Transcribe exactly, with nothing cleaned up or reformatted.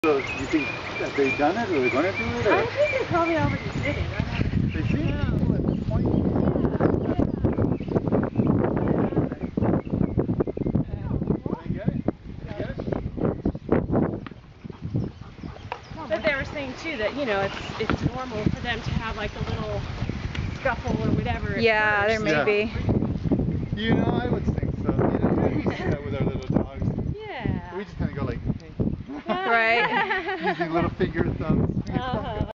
So, do you think have they done it, or they're going to do it? Or? I think they probably already did it. They seem Yeah. to at this point. But they were saying too that, you know, it's it's normal for them to have like a little scuffle or whatever. Yeah, there first. may Yeah. be. You know, I would think so. You know, we see that with our little dogs. Yeah. We just kind of go like, hey. Right. Using little finger thumbs. Uh-huh.